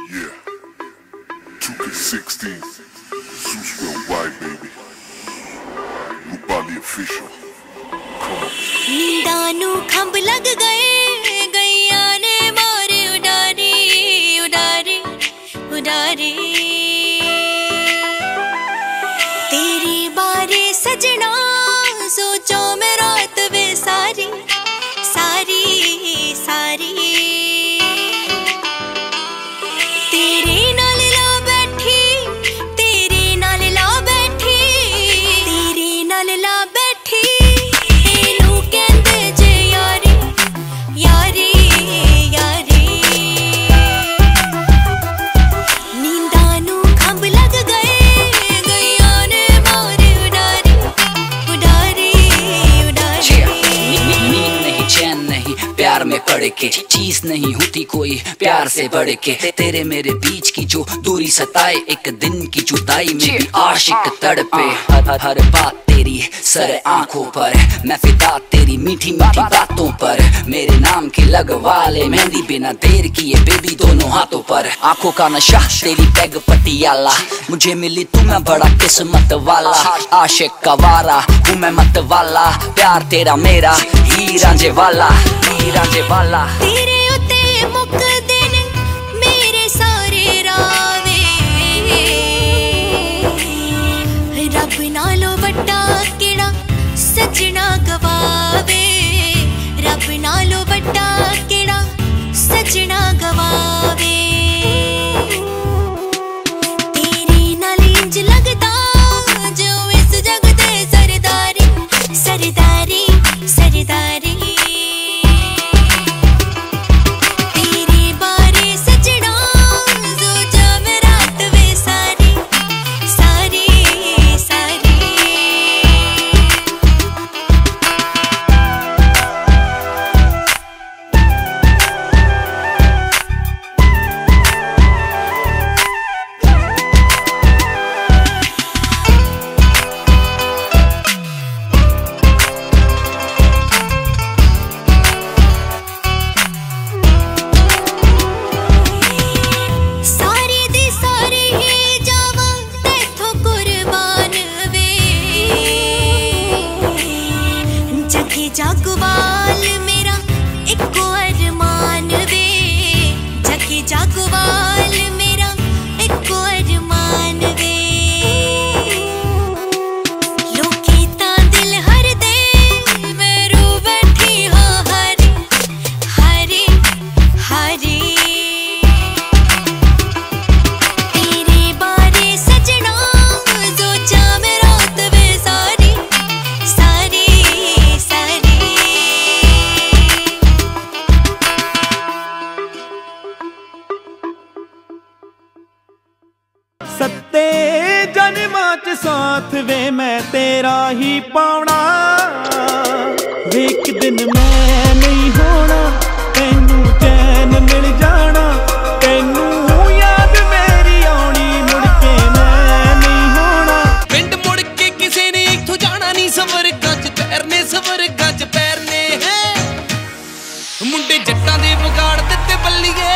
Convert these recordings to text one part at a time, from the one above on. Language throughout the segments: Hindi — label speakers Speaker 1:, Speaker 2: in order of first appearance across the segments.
Speaker 1: Yeah, 2K16, Zeus Worldwide, baby. Rupali official. Come on.
Speaker 2: नींदां नू खंभ लग गए, गैया ने मारे उडारी, उडारी, उडारी। तेरी बारे सजना सोचो मैं रात वे सारी, सारी, सारी। तेरे नाल ला बैठी, तेरे नाल ला बैठी, तेरे नाल ला बैठी। एनू कहंदे जे यारी, यारी, यारी। नींदां नू खंभ लग गए, गैया ने मारे उडारी, उडारी, उडारी।
Speaker 3: नींद नहीं, चैन नहीं, प्यार में पड़ के चीज नहीं होती कोई प्यार से बढ़ के। तेरे मेरे बीच की जो दूरी सताए, एक दिन की जुदाई में भी आशिक तड़पे। हर बात तेरी सर आंखों पर, मैं फिदा तेरी मीठी मीठी बातों पर। मेरे नाम की लगवा ले मेहंदी बिना देर किए बेबी दोनों हाथों पर। आंखों का नशा तेरी पैग पटियाला, मुझे मिली तू मैं बड़ा किस्मत वाला। आशिक का वारा हूँ मैं मत वाला, प्यार तेरा मेरा ही रांझे वाला, ही रांझे वाला।
Speaker 2: तेरे उत्ते मुकदे ने मेरे सारे रावे, रब नालों वड्डा केड़ा सजना गवावे, रब नालों वड्डा केड़ा सजना गवावे। तेरे नाल इंज लगदा जो इस जग दे सरदारी, सरदारी, सरदारी। तेरे बारे सजना सोचा मैं रात वे सारी, सारी, सारी। सारी दी सारी ही जावा तेथों कुर्बान वे, जगे जागवाल मेरा इको अरमान वे, जगे जागवाल मेरा इको अरमान वे। लोकी तां दिल हर दे मैं रो बैठी हाँ हरी, हरी, हरी। तेरे बारे सजना सोचा मैं रात वे सारी, सारी, सारी।
Speaker 4: सत्ते जन्मां च साथ वे मैं तेरा ही पाउणा, वे एक दिन मैं नहीं होना, तैनू चैन मिल जाना। तैनू याद मेरी आउणी, मुड़ के मैं नहीं होना।
Speaker 5: पिंड मुड़ के किसे ने इथों जाना नहीं, स्वर्गां च तैरने, स्वर्गां च पैरने हैं। मुंडे जट्टां दे विगाड़ दित्ते बल्लीए,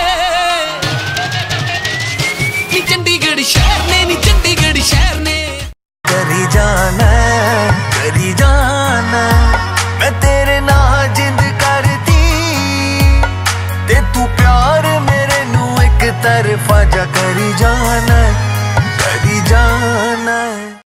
Speaker 5: नी चंडीगढ़ शहर ने, नी चंडीगढ़ शहर ने।
Speaker 6: करी जाना मैं तेरे नाल जिंद करदी, ते तू प्यार मेरे नू एक तरफा जा करी जाना, करी जाना।